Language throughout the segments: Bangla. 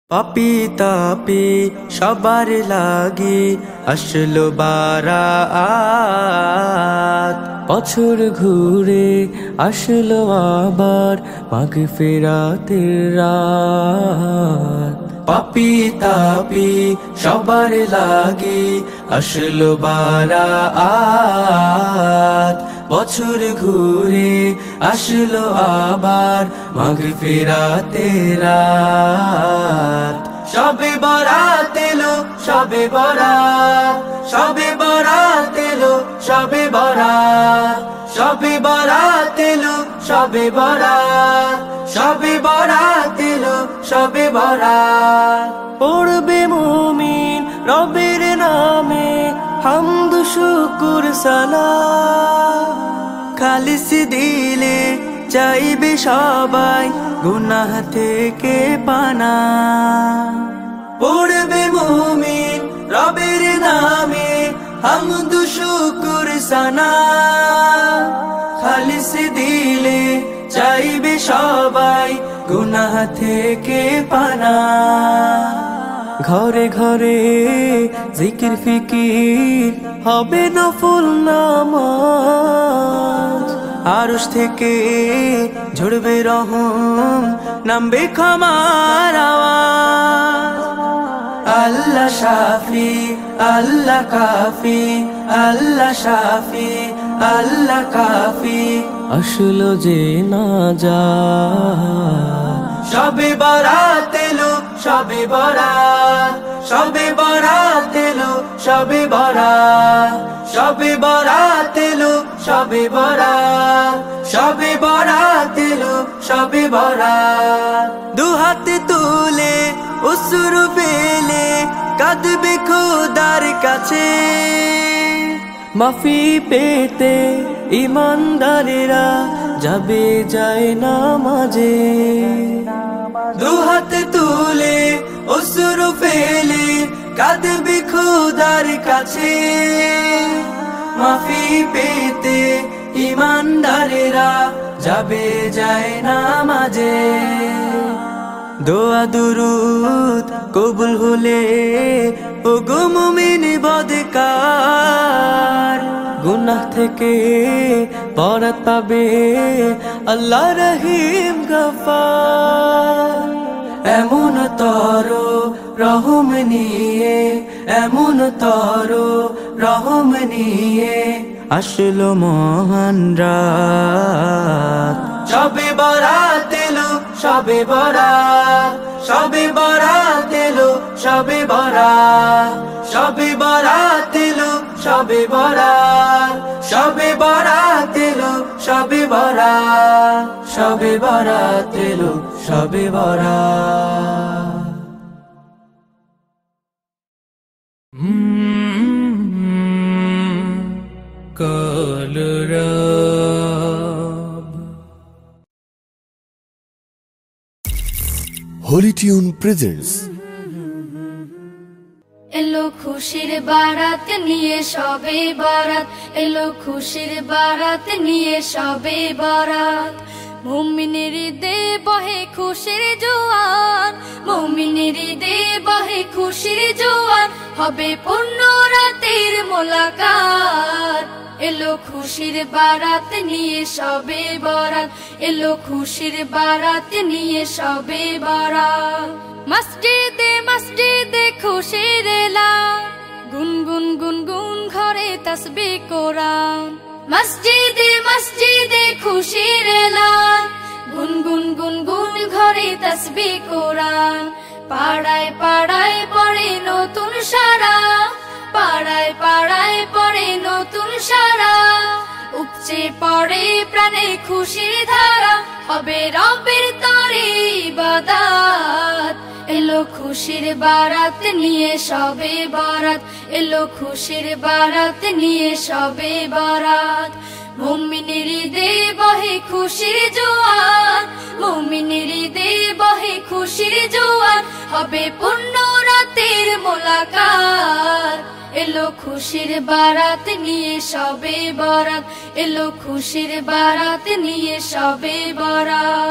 পাপি তাপি সবার লাগি আসলো বারাত, বছর ঘুরে আসলো আবার মাগফিরাতের রাত। পাপি তাপি সবার লাগি আসলো বারাত, বছর ঘুরে আসলো আবার মাগফিরাতের রাত। শবে বরাত এলো, শবে বরাত, শবে বরাত এলো, শবে বরাত, শবে বরাত এলো, শবে বরাত, শবে বরাত এলো, শবে বরাত। পড়বে মুমিন রবের নামে হামদ শুকুর সালাত, খালিস দিলে চাইবে সবাই গুনাহ থেকে পানা। পড়বে মুমিন রবের নামে হামদ শুকুর সানা, খালিস দিলে চাইবে সবাই গুনাহ থেকে পানা। ঘরে ঘরে জিকির ফিকির হবে নফল নামাজ, আরশ থেকে ঝরবে রহম নামবে ক্ষমার আওয়াজ। আল্লাহ শাফি আল্লাহ কাফি, আল্লাহ শাফি আল্লাহ কাফি, আসলো যে নাজাত। শবে বরাত এলো, শবে বরাত, শবে বরাত এলো, শবে বরাত, শবে বরাত এলো, শবে বরাত, শবে বরাত এলো, শবে বরাত। দুহাতে তুলে অশ্রু ফেলে কাঁদবে খোদার কাছে, মাফি পেতে ইমানদারেরা যাবে যায় নামাজে। দুহাত তুলে অশ্রু ফেলে কাঁদবে খোদার কাছে, মাফি পেতে ইমানদারেরা যাবে যায় নামাজে। দোয়া দুরুদ কবুল হলে ও গো মুমিন বদকার, গুনাহ থেকে বরাত পাবে আল্লাহ রহিম গফার। এমন তর রহম নিয়ে, এমন তর রহম নিয়ে আসলো মহান রাত। শবে বরাত এলো, শবে বরাত, শবে বরাত এলো, শবে বরাত, শবে বরাত এলো, শবে বরাত, শবে বরাত এলো, শবে বরাত, শবে বরাত এলো, শবে বরাত। Holy Tune presents এলো খুশির বারাত নিয়ে সবে বরাত, এলো খুশির বারাত নিয়ে সবে বরাত। মুমিনের হৃদয়ে বহে খুশির জোয়ার, মুমিনের হৃদয়ে বহে খুশির জোয়ার, হবে পূর্ণ রাতের মোলাকাত। এলো খুশির বারাত নিয়ে সবে বরাত, এলো খুশির বারাত নিয়ে সবে বরাত। মসজিদে মসজিদে খুশির এলান, গুনগুন গুনগুন ঘরে তাসবিহ কোরআন। মসজিদে মসজিদে খুশির এলান, গুনগুন গুনগুন ঘরে তাসবিহ কোরআন। পাড়ায় পাড়ায় পড়ে নতুন সারা, পাড়ায় পাড়ায় পড়ে নতুন সারা। উপচে পড়ে প্রাণে খুশির ধারা, হবে রবের তরে ইবাদত। এলো খুশির বারাত নিয়ে সবে বরাত, এলো খুশির বারাত নিয়ে সবে বরাত। মুমিনের হৃদয়ে বহে খুশির জোয়ার, মুমিনের হৃদয়ে বহে খুশির জোয়ার, হবে পূর্ণ রাতের মোলাকাত। এলো খুশির বারাত নিয়ে সবে বরাত, এলো খুশির বারাত নিয়ে সবে বরাত।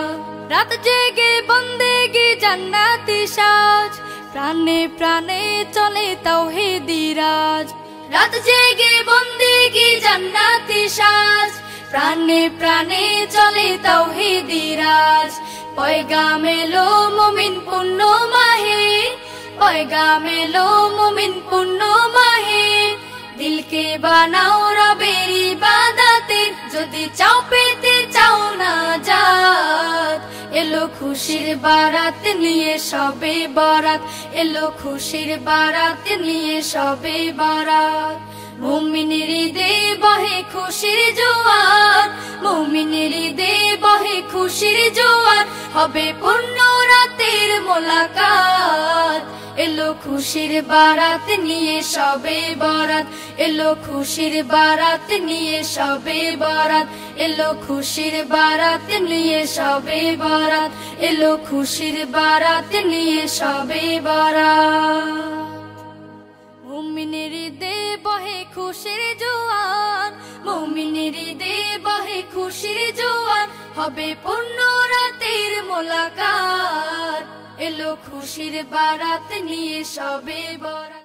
রাত জেগে বন্দেগি জান্নাতি সাজ, প্রাণে প্রাণে চলে তাওহীদি রাজ। রাত জেগে বন্দেগি জান্নাতি সাজ, প্রাণে প্রাণে চলে তাওহীদি রাজ। পয়গাম এলো মুমিন পূর্ণ মাহে, পয়গাম এলো মুমিন পূর্ণ মাহে। দিলকে বানাও রবের ইবাদতের, যদি চাও পেতে চাও না জাত। এলো খুশির বারাত নিয়ে সবে বরাত, এলো খুশির বারাত নিয়ে সবে বরাত। মুমিনের ঈদে বহে খুশির জোয়ার, মুমিনের ঈদে বহে খুশির জোয়ার। হবে পূর্ণ রাতের মোলাকাত, এলো খুশির বারাত নিয়ে সবে বরাত, এলো খুশির বারাত নিয়ে সবে বরাত, এলো খুশির বারাত নিয়ে সবে বরাত, এলো খুশির বারাত নিয়ে সবে বরাত। মুমিনের ঈদে বহে খুশির জোয়ার, মুমিনের ঈদে বহে খুশির জোয়ার। হবে পূর্ণ রাতের মোলাকাত, এলো খুশির বারাত নিয়ে সবে বরাত।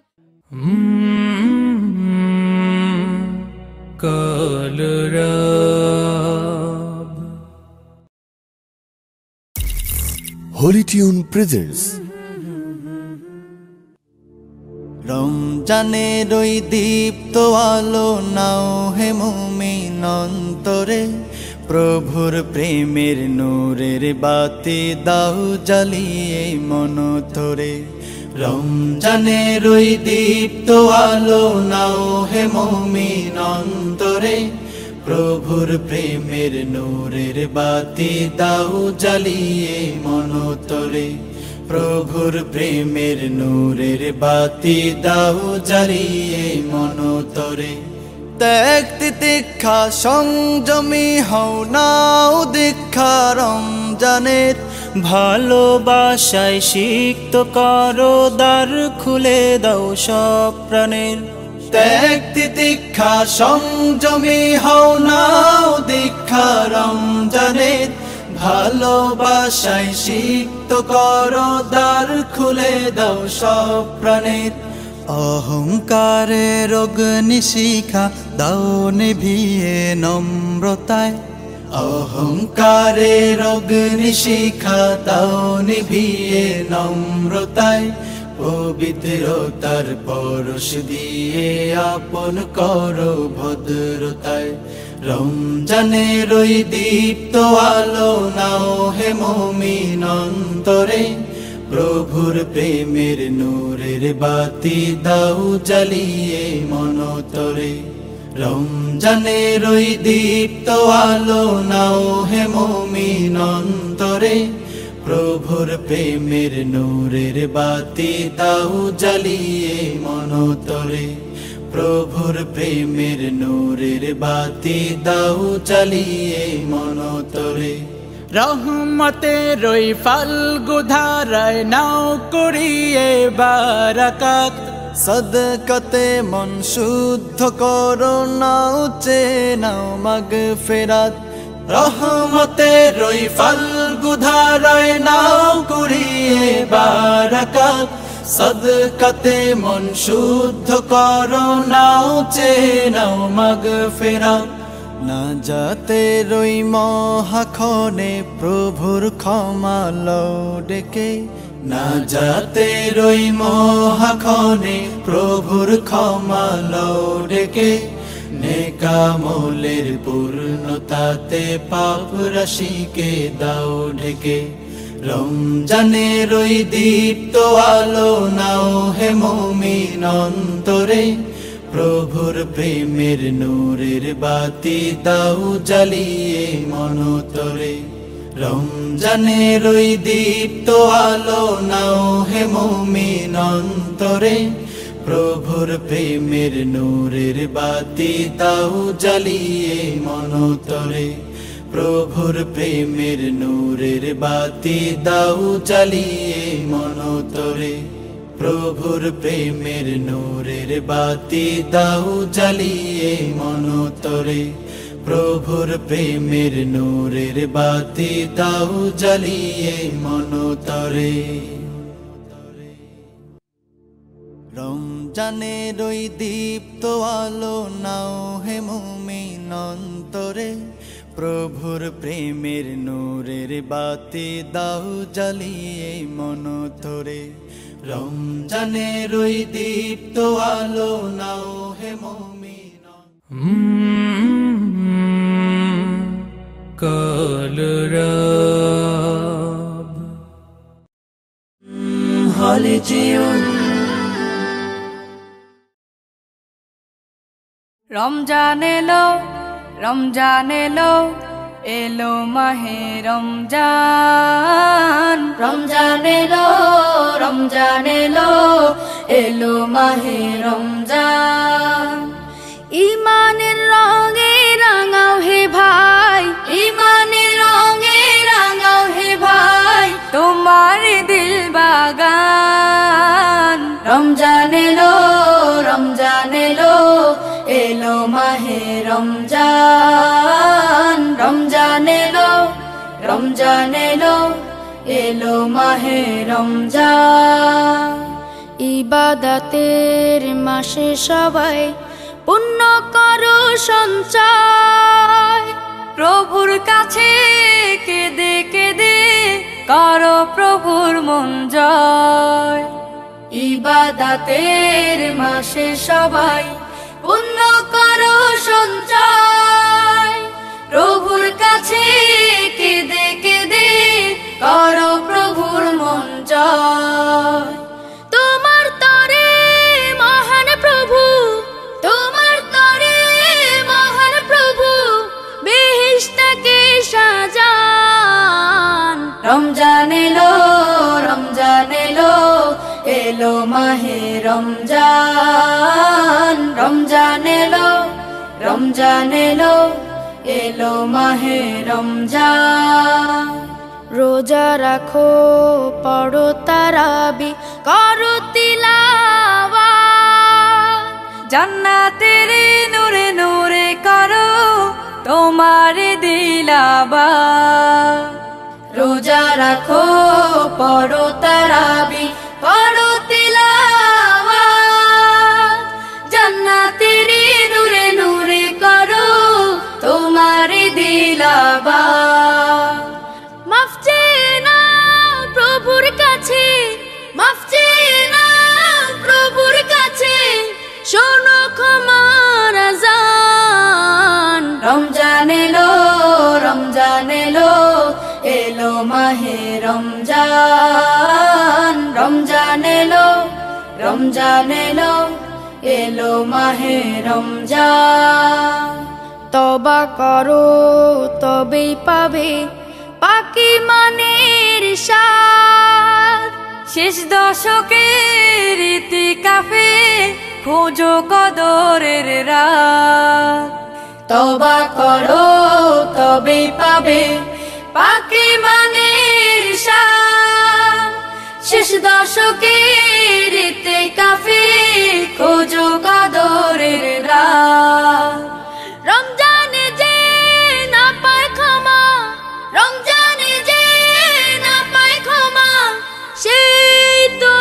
কলরব Holy Tune presents রমজানের ওই দীপ্ত আলো নাও হে মুমিন অন্তরে, প্রভুর প্রেমের নূরের বাতি দাও জ্বালিয়ে মন ধরে। রমজানের ওই দীপ্ত আলো নাও হে মুমিন অন্তরে, প্রভুর প্রেমের নূরের বাতি দাও জ্বালিয়ে মন ধরে। প্রভুর প্রেমের নূরের বাতি দাও জ্বালিয়ে মন ধরে। ত্যাগ তিতিক্ষা সংযমী হও নাও দীক্ষা রমজানের, ভালোবাসায় সিক্ত করো দ্বার খুলে দাও সব প্রাণের। ত্যাগ তিতিক্ষা সংযমী হও নাও দীক্ষা রমজানের, ভালোবাসায় সিক্ত করো দ্বার খুলে দাও সব প্রাণের। অহংকারের অগ্নিশিখা দাও নিভিয়ে নম্রতায়, অহংকারের অগ্নিশিখা দাও নিভিয়ে নম্রতায়। পবিত্রতার পরশ দিয়ে আপন করো ভদ্রতায়। রমজানের ওই দীপ্ত আলো নাও হে মুমিন অন্তরে, প্রভুর প্রেমের নূরের বাতি দাও জ্বালিয়ে মন ধরে। রমজানের ওই দীপ্ত আলো নাও হে মুমিন অন্তরে, প্রভুর প্রেমের নূরের বাতি দাও জ্বালিয়ে মন ধরে। প্রভুর প্রেমের নূরের বাতি দাও জ্বালিয়ে মন ধরে। রহমতের ওই ফাল্গু ধারায় নাও করিয়ে বারাকাত, সদকাতে মন শুদ্ধ করো নাও নাও মাগফিরাত। রহমতের ওই ফাল্গু ধারায় নাও করিয়ে বারাকাত, সদকাতে মন শুদ্ধ করো নাও নাও মাগফিরাত। না যাতে রই মহাক্ষণে প্রভুর ক্ষমা লও ডেকে, না যাতে রই মহাক্ষণে প্রভুর ক্ষমা লও ডেকে। নেকামলের পূর্ণতাতে পাপ রাশিকে দাও ঢেকে। রমজানের ওই দীপ্ত আলো নাও হে মুমিন অন্তরে, প্রভুর প্রেমের নূরের বাতি দাও জ্বালিয়ে মন ধরে। রমজানের ওই দীপ্ত আলো নাও হে মুমিন অন্তরে, প্রভুর প্রেমের নূরের বাতি দাও জ্বালিয়ে মন ধরে। প্রভুর প্রেমের নূরের বাতি দাও জ্বালিয়ে মন ধরে। প্রভুর প্রেমের নূরের বাতি দাও জ্বালিয়ে মন ধরে। প্রভুর প্রেমের নূরের বাতি দাও জ্বালিয়ে মনতরে। রমজানের ওই দীপ্ত আলো নাও হে মুমিন অন্তরে, প্রভুর প্রেমের নূরের বাতি দাও জ্বালিয়ে মনতরে। রমজানের ওই দীপ্ত আলো নাও হে মুমিন। কলরব হলিটিউন। রমজান এলো, রমজান এলো, এলো মাহে রমজান। রমজান এলো, রমজান এলো, এলো মাহে রমজান। ইমানের রঙে রাঙাও হে ভাই, ইমানের রঙে রাঙাও হে ভাই, তোমার দিল বাগান। রমজান এলো, রমজান এলো, এলো মাহে রমজান। রমজান এলো, রমজান এলো, এলো মাহে রমজান। ইবাদতের মাসে সবাই পুণ্য করো সঞ্চয়, প্রভুর কাছে কেঁদে কেঁদে করো প্রভুর মন জয়। ইবাদতের মাসে সবাই পুণ্য করো সঞ্চয়, প্রভুর কাছে কেঁদে কেঁদে করো প্রভুর মন জয়। তোমার তরে মহান প্রভু, তোমার তরে মহান প্রভু, বেহেশতকে সাজান। রমজান এলো, রমজান এলো, এলো মাহে রমজান। রমজান এলো, রমজান এলো, এলো মাহে রমজান। রোজা রাখো, পড়ো তারাবি, করো তিলাওয়াত, জান্নাতের নূরে নূরে করো তোমার দিলাবাত। রোজা রাখো, পড়ো তারাবি, করো তিলাওয়াত, জান্নাতের নূরে নূরে করো তোমার দিলাবাত। মাফ চেয়ে নাও প্রভুর কাছে, মাফ চেয়ে নাও প্রভুর কাছে, শোনো ক্ষমার আযান। রমজান এলো, রমজান এলো, এলো মাহে রমজান। রমজান এলো, রমজান এলো, এলো মাহে রমজান। তওবা করো তবেই পাবে পাকি মানের স্বাদ, শেষ দশকের ইতিকাফে খোঁজো কদরের রাত। তওবা করো তবেই পাবে পাকি মানের স্বাদ, শেষ দশকের ইতিকাফে খোঁজো কদরের রাত। রমজানে যে না পায় ক্ষমা, রমজানে যে না পায় ক্ষমা, সেই তো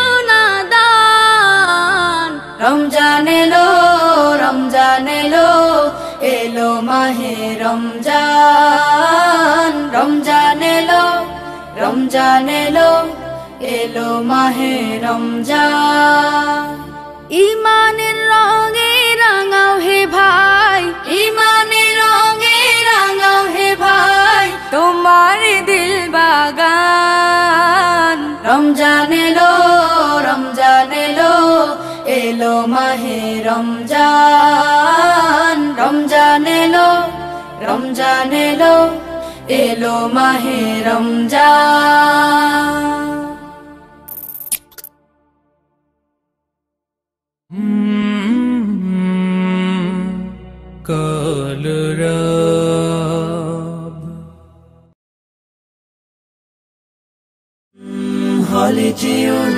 নাদান। রমজান এলো, রমজান এলো, এলো মাহে রমজান। রমজান এলো, রমজান এলো, এলো মাহে রমজান। ইমানের রঙে রাঙাও হে ভাই, ইমানের রঙে রাঙাও হে ভাই, তোমার দিল বাগান। রমজান এলো, রমজান এলো, এলো মাহে রমজান। রমজান এলো, রমজান এলো, এলো মাহে রমজান। কলরব হলিটিউন।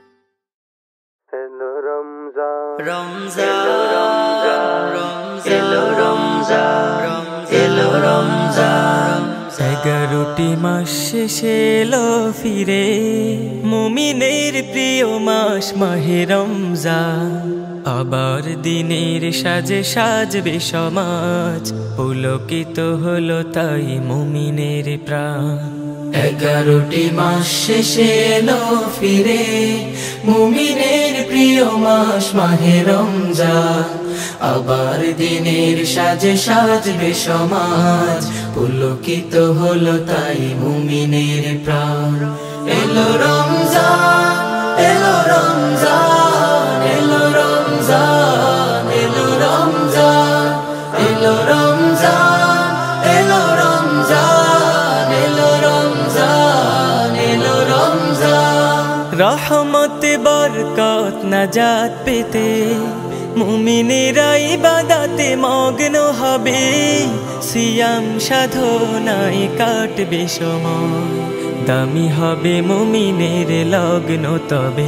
রমজান রমজান রমজান এলো রমজান, এলো রমজান। 11টি মাস শেষে এলো ফিরে, মুমিনের প্রিয় মাস মাহে রমজান। আবার দিনের সাজে সাজবে সমাজ, পুলকিত হলো তাই মুমিনের প্রাণ। 11টি মাস শেষে এলো ফিরে, মুমিনের প্রিয় মাস মাহে রমজান। আবার দিনের সাজে সাজবে সমাজ, পুলকিত হলো তাই মুমিনের প্রাণ। এলো রমজান, এলো রমজান, এলো রমজান, এলো রমজান, এলো রমজান, এলো রমজান, এলো রমজান, এলো রমজান। রহমত বরকত নাজাত পেতে মুমিনেরা ইবাদতে মগ্ন হবে, সিয়াম সাধনায় কাটবে সময়, দামি হবে মুমিনের লগ্ন তবে।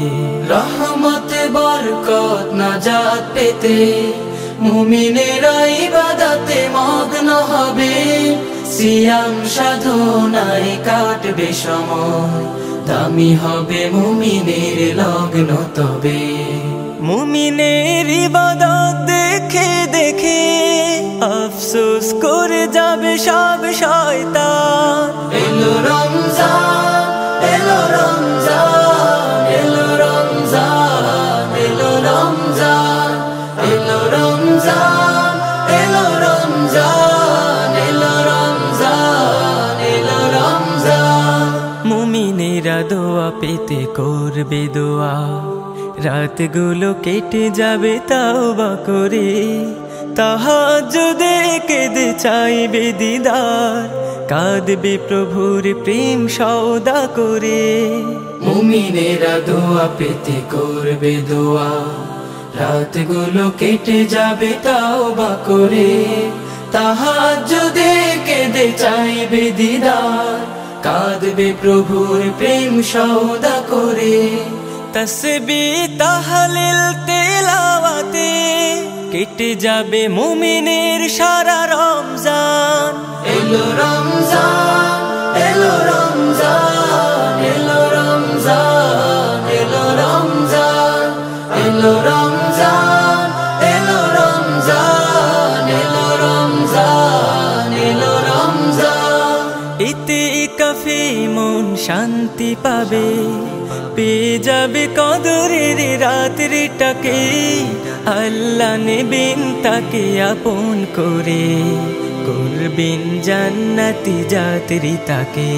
রহমত বরকত নাজাত পেতে মুমিনেরা ইবাদতে মগ্ন হবে, সিয়াম সাধনায় কাটবে সময়, দামি হবে মুমিনের লগ্ন তবে। মুমিনের ইবাদত দেখে দেখে আফসোস করে যাবে সব শয়তান। এলো রমজান, এলো রমজান, এলো রমজান, এলো রমজান, এলো রমজান, এলো রমজান, এলো রমজান, এলো রমজান। মুমিনেরা দোয়া পেতে করবে দোয়া, রাতগুলো কেটে যাবে তাওবা করে, তাহাজ্জুদে কেঁদে চাইবে দিদার, কাঁদবে প্রভুর প্রেম সওদা করে। মুমিনেরা দোয়া পেতে করবে দোয়া, রাতগুলো কেটে যাবে তাওবা করে, তাহাজ্জুদে কেঁদে চাইবে দিদার, কাঁদবে প্রভুর প্রেম সওদা করে। তসবিহ তাহলিল তেলাওয়াতে কেটে যাবে মুমিনের সারা রমজান। এলো রমজান, এলো রমজান, এলো রমজান, এলো রমজান, এলো রমজান, এলো রমজান, এলো রমজান, এলো রমজান। ইতিকাফে মন শান্তি পাবে, পেয়ে যাবে কদরের রাত্রিটাকে, আল্লাহ নেবেন তাকে আপন করে, করবেন জান্নাতি যাত্রী তাকে।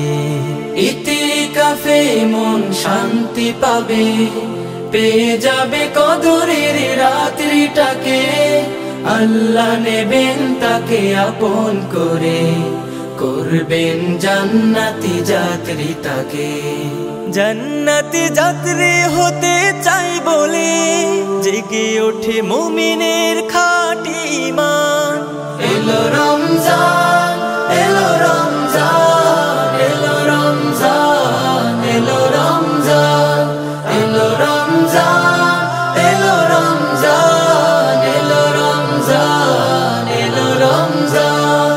ইতিকাফে মন শান্তি পাবে, পেয়ে যাবে কদরের রাত্রিটাকে, আল্লাহ নেবেন তাকে আপন করে, করবেন জান্নাতি যাত্রী তাকে। জান্নাতি যাত্রী হতে চাই বলে জেগে ওঠে মুমিনের খাঁটি ঈমান। এলো রমজান, এলো রমজান, এলো রমজান, এলো রমজান, এলো রমজান, এলো রমজান, এলো রমজান, এলো রমজান।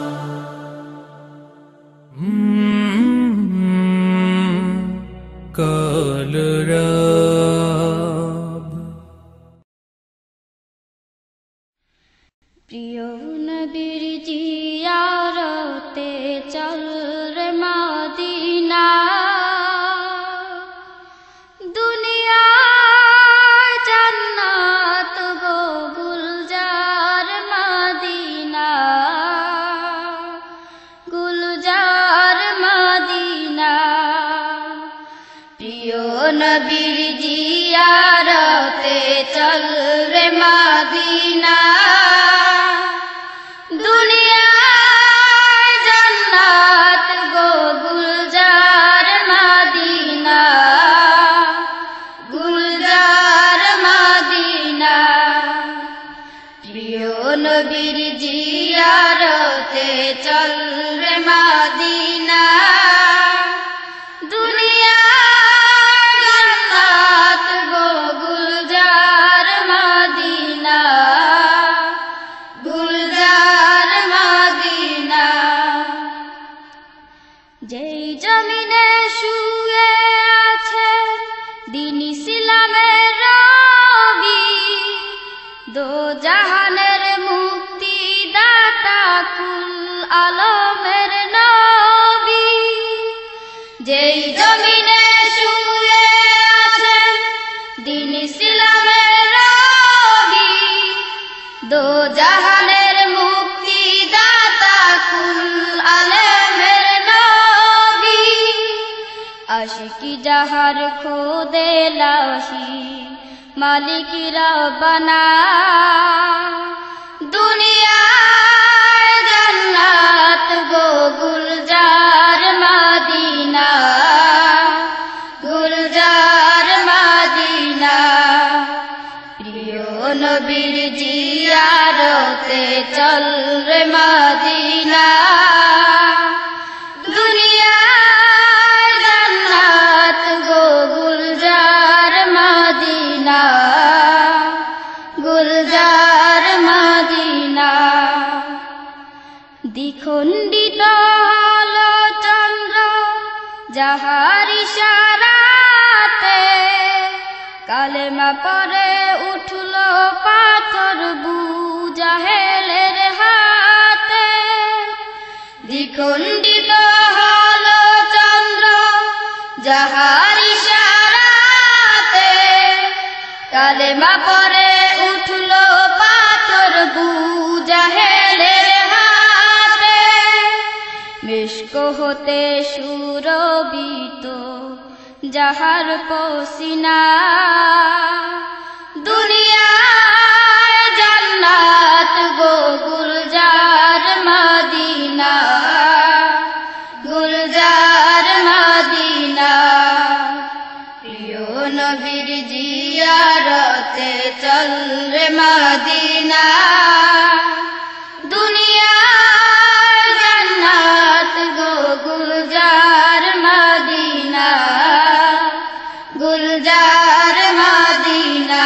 প্রিয় নবীর জিয়ারতে চল রে মদিনা, দুনিয়া জান্নাত গো গুলজার মদিনা, গুলজার মদিনা। প্রিয় নবীর জিয়ারতে চল রে মদিনা, দুনিয়া জান্নাত গো গুলজার মদিনা, গুলজার মদিনা। প্রিয় নবীর জিয়ারতে চল রে মদিনা, দুনিয়া জান্নাত গো গুলজার মদিনা। জমিনে শুয়ে আছেন দিন ইসলামের রবি, দো জাহানের মুক্তি দাতা কুল আলেমের নবী। আশিকি যাহার খোদে লাশি মালিক রব্বানা, দুনিয়ায় জান্নাত গো গুলজার মদিনা, গুলজার মদিনা। প্রিয় নবীর জিয়ারতে চল রে মদিনা, দুনিয়ায় জান্নাত গো গুলজার মদিনা, গুলজার মদিনা। দ্বিখণ্ডিত হলো চন্দ্র যাহার ইশারাতে, কালেমা পরে উঠল পাথর বুজাহেলের হাতে। দ্বিখণ্ডিত হলো চন্দ্র যাহার ইশারাতে, কালেমা পরে উঠল পাথর বুজাহেলের হাতে। মিশক হতে সুরবিত যাহার পসিনা, দুনিয়ায় জান্নাত গো গুলজার মদিনা, গুলজার মদিনা। প্রিয় নবীর জিয়ারতে চল রে মদিনা, দুনিয়ায় জান্নাত গো গুলজার মদিনা, গুলজার মদিনা।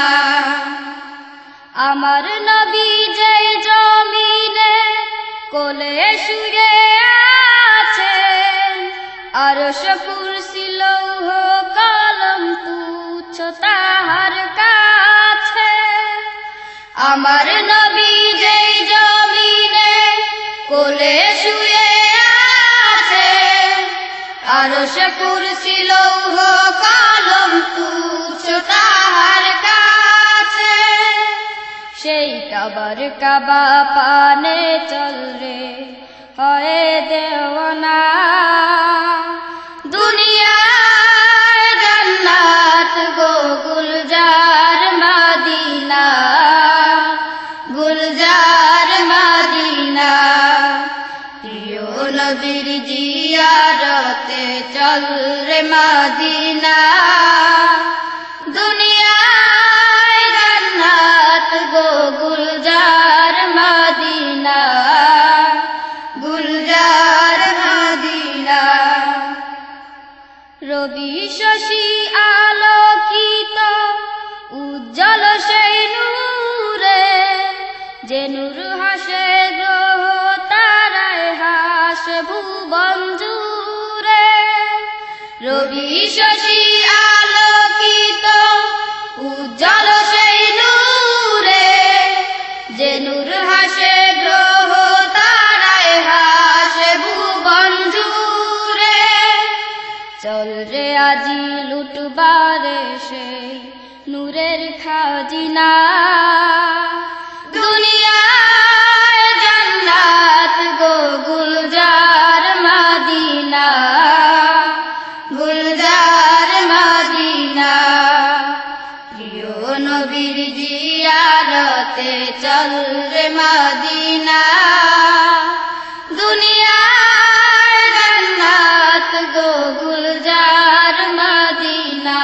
আমার নবী যে জমিনে কোলে শুয়ে আছেন, আরশ কুরসি লৌহ কলম তুচ্ছ তাহার কাছে। আমার নবী যে জমিনে কোলে শুয়ে আছেন, আরশ কুরসি লৌহ কলম তুচ্ছ তাহার কাছে। সেই কাবার কাবা পানে চল রে হয় দেওয়ানা, দুনিয়ায় জান্নাত গো গুলজার মদিনা, গুলজার মদিনা। প্রিয় নবীর জিয়ারতে চল রে মদিনা, দুনিয়ায় জান্নাত গো গুলজার মদিনা, গুলজার মদিনা। রবি শশী আলোকিত উজ্জ্বল সেই নূরে, যে নূর হাসে গ্রহ তারায় হাসে ভুবন জুড়ে। রবি শশী আলোকিত উজ্জ্বল সেই নূরে, যে নূর হাসে গ্রহ তারায় হাসে ভুবন জুড়ে। চল রে আজি লুটবারে সেই নূরের খাজিনা, দুনিয়ায় জান্নাত গো গুলজার মদিনা, গুলজার মদিনা। প্রিয় নবীর জিয়ারতে চল রে মদিনা, দুনিয়ায় জান্নাত গো গুলজার মদিনা,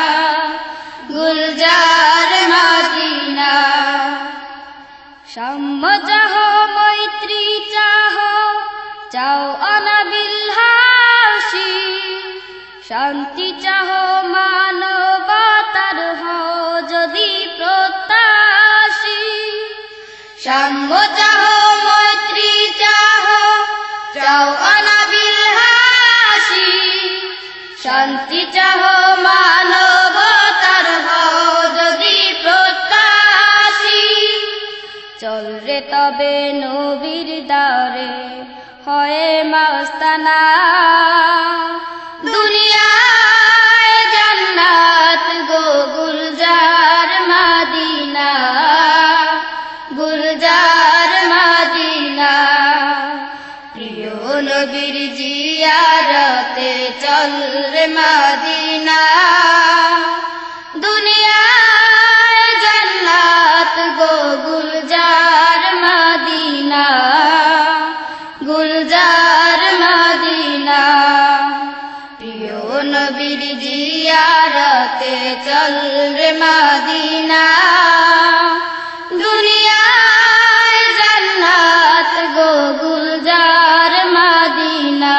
গুলজার মদিনা। সাম্য চাহ মৈত্রী চাহ চাও অনাবিল হাসি, শান্তি চাহ মানবতার হও যদি প্রত্যাশী। সাম্য চাহ মৈত্রী চাহ চাও অনাবিল হাসি, শান্তি চাহ মানবতার হও যদি প্রত্যাশী। চল রে তবে নবীর দারে হয় মাস্তানা, দুনিয়া মাদিনা দুনিয়ায় জান্নাত গো গুলজার মাদিনা গুলজার মাদিনা প্রিয় নবীর জিয়ারতে চল রে মাদিনা দুনিয়ায় জান্নাত গো গুলজার মাদিনা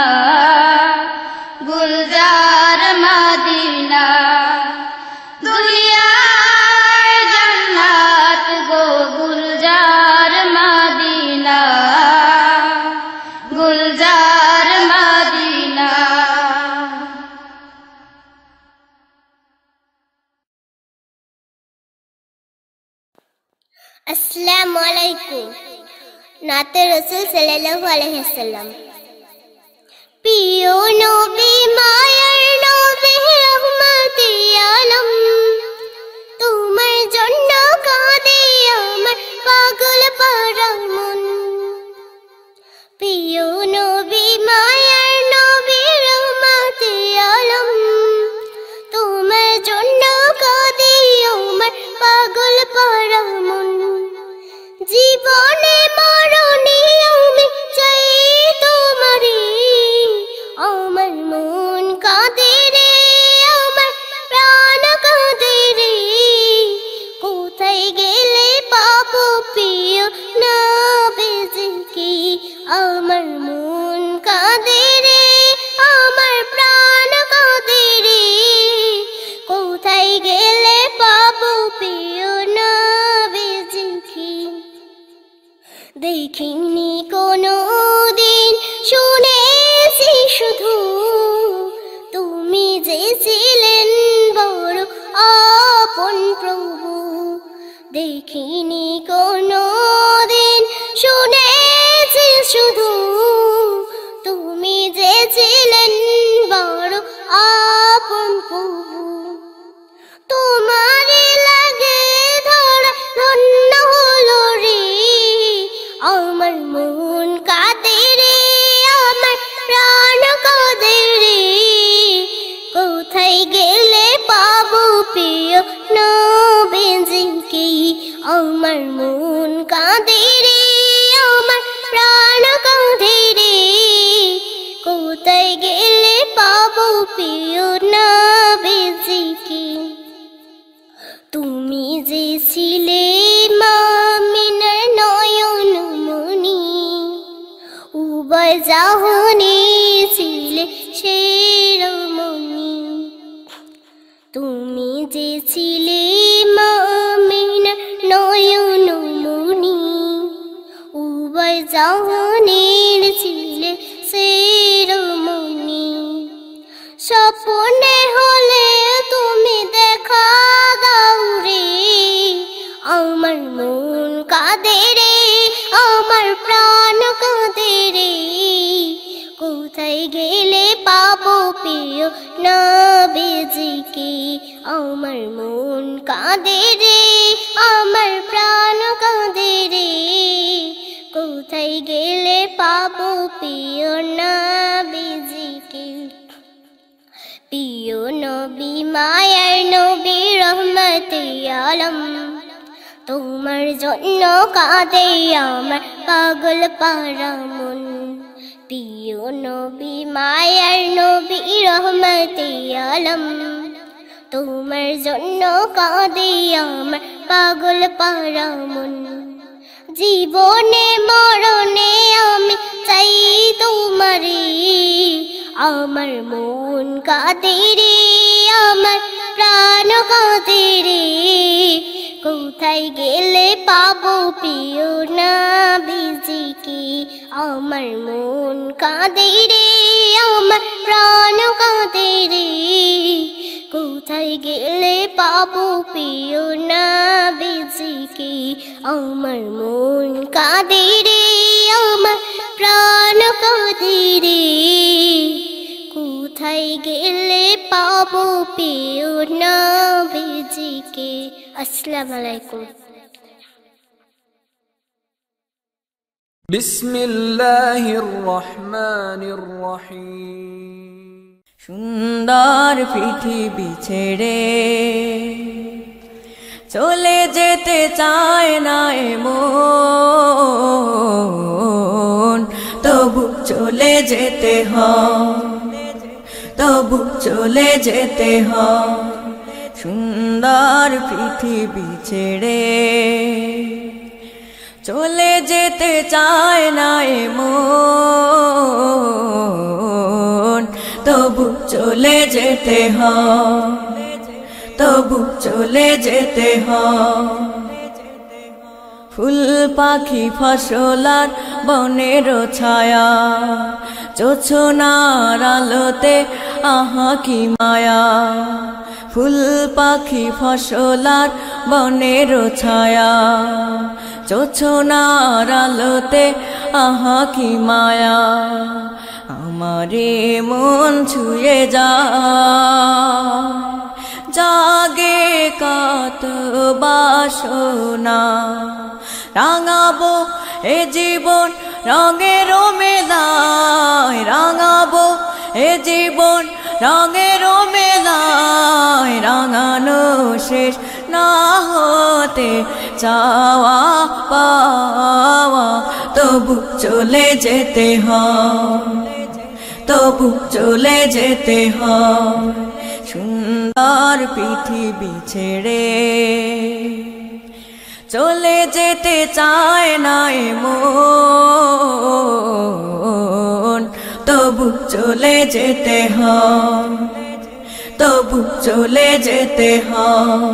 গুলজার মাদিনা দুনিয়ায় জান্নাত গো গুলজার মাদিনা গুলজার মাদিনা। আসসালামু আলাইকুম। নাতে রাসূল সাল্লাল্লাহু আলাইহি ওয়াসাল্লাম। প্রিয় নবী মায়ার নবী রহমতে আলম তোমার জন্য কাঁদে আমার পাগল পারা মন। প্রিয় নবী মায়ার নবী রহমতে আলম তোমার জন্য কাঁদে আমার পাগল পারা মন। জীবনে মরণে আমি চাই তোমারে আমার মন কাঁদে রে আমার প্রাণ কাঁদে রে কোথায় গেলে পাবো প্রিয় নবীজিকে আমার মন কাঁদে রে আমার প্রাণ কাঁদে রে কোথায় গেলে পাবো প্রিয় নবীজিকে। দেখিনি কোনো দিন শুনেছি শুধু তুমি যে ছিলেন বড় আপন প্রভু। দেখিনি কোনো দিন শুনেছি শুধু তুমি যে ছিলেন বড় আপন প্রভু। তোমারে লাগে ধরা ধন্য হলো রে আমার মন কাঁদে রে আমার প্রাণ কাঁদে রে কোথায় গেলে পাবো প্রিয় নবীজিকে আমার মন কাঁদে রে আমার প্রাণ কাঁদে রে কোথায় গেলে পাবো প্রিয় নবীজিকে। তুমি যে ছিলে মামিনার নয়ন মনি উভয় জাহানে ছিলে শিরোমণি। তুমি যে ছিলে মামিনার নয়ন মনি উভয় জাহানের ছিলে শিরোমণি। স্বপ্নে হলে তুমি দেখা দাও রে আমার মন কাঁদে রে আমার প্রাণ কাঁদে রে কোথায় গেলে পাবো প্রিয় নবীজিকে আমার মন কাঁদে রে আমার প্রাণ কাঁদে রে কোথায় গেলে পাবো প্রিয় নবীজিকে। প্রিয় নবী মায়ার নবী রহমতে আলম তোমার জন্য কাঁদে আমার পাগল পারা মন। প্রিয় নবী মায়ার নবী রহমতে আলম তোমার জন্য কাঁদে আমার পাগল পারা মন। জীবনে মরণে আমি চাই তোমারে আমার মন কাঁদে রে আমার প্রাণ কাঁদে রে কোথায় গেলে পাবো প্রিয় নবীজিকে আমার মন কাঁদে রে আমার প্রাণ কাঁদে রে কোথায় গেলে পাবো প্রিয় নবীজিকে আমার মন কাঁদে রে আমার প্রাণ কাঁদে রে কোথায় গেলে পাবো প্রিয় নবীজিকে। আসসালামু আলাইকুম। বিসমিল্লাহির রহমানির রহিম। সুন্দর পৃথিবী ছেড়ে চলে যেতে চায় না মন, তবু চলে যেতে হয়, তবু চলে যেতে হয়। সুন্দর পৃথিবী ছেড়ে চলে যেতে চায় না মন, তবু চলে যেতে হয়, তবু চলে যেতে হয়। ফুল পাখি ফসলার বনের ছায়া, জোছনার আলোতে আহা কি মায়া। ফুল পাখি ফসলার বনের ছায়া, জোছনার আলোতে আহা কি মায়া। আমারে মন ছুঁয়ে যায়, জাগে কত বাসনা। রাঙাবো এ জীবন রঙের মেলায়, রাঙাবো এ জীবন রঙের মেলায়। রাঙানো শেষ না হতে চাওয়া পাওয়া, তবু চলে যেতে হয়, তবু চলে যেতে হয়। সুন্দর পৃথিবী ছেড়ে চলে যেতে চায় না মন, তবু চলে যেতে হয়, তবু চলে যেতে হয়।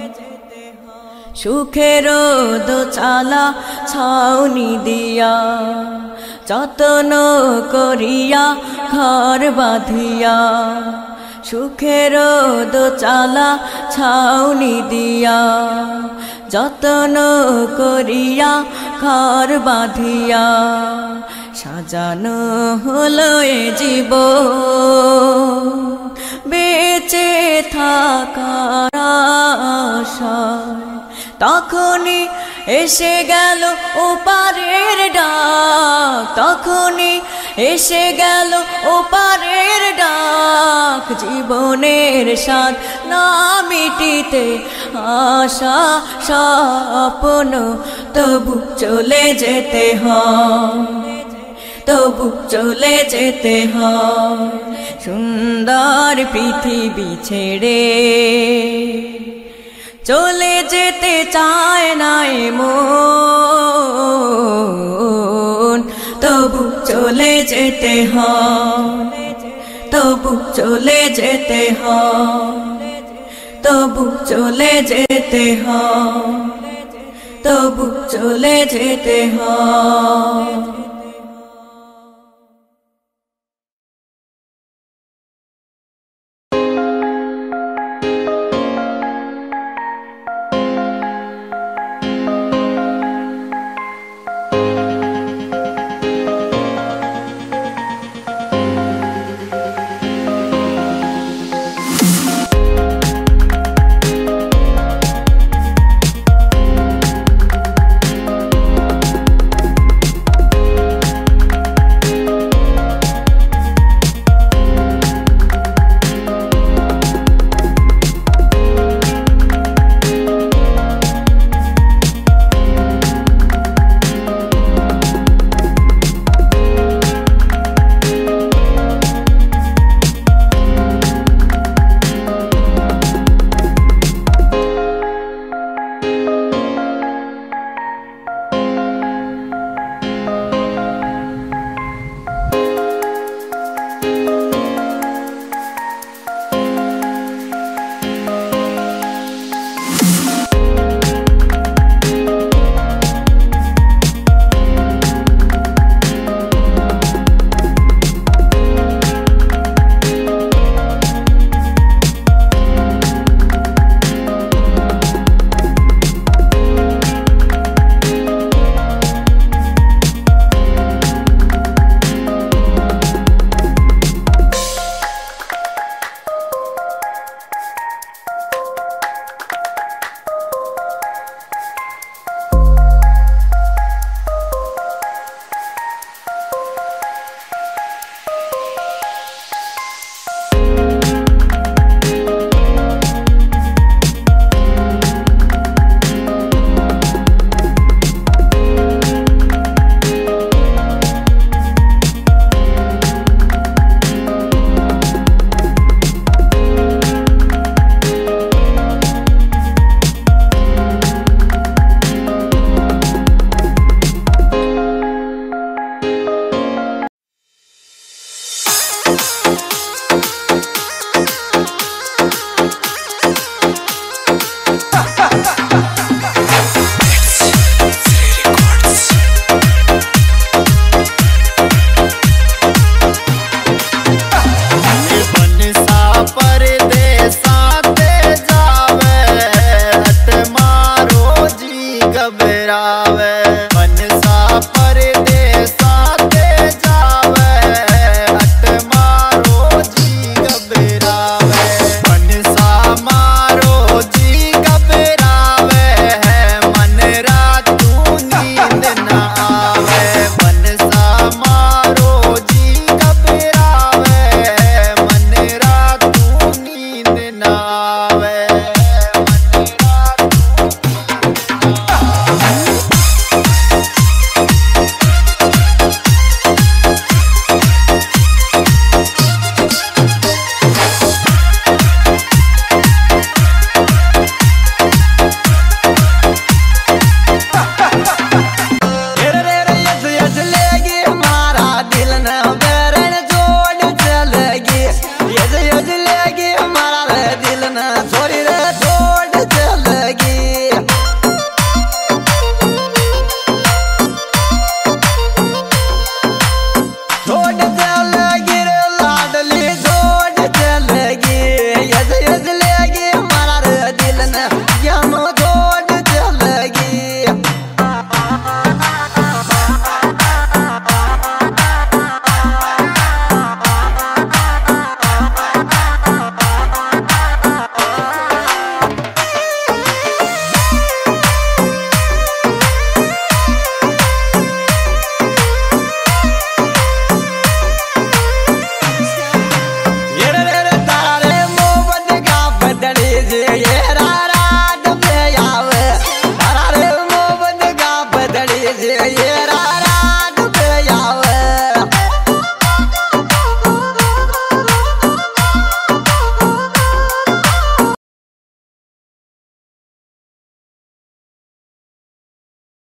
সুখের দোচালা ছাউনি দিয়া, যত্ন করিয়া ঘর বাঁধিয়া। সুখের দোচালা ছাউনি দিয়া, যত্ন করিয়া ঘর বাঁধিয়া। সাজানো হলো এ জীবন বেঁচে থাকার আশায়, তখনই এসে গেল ওপারের ডাক, তখনই এসে গেল ওপারের ডাক। জীবনের স্বাদ না মিটিতে আশা স্বপ্ন, তবু চলে যেতে হয়, তবু চলে যেতে হয়। সুন্দর পৃথিবী ছেড়ে চলে যেতে চায় না মন, তবু চলে যেতে হয়, তবু চলে যেতে হয়, তবু চলে যেতে হয়, তবু চলে যেতে হয়।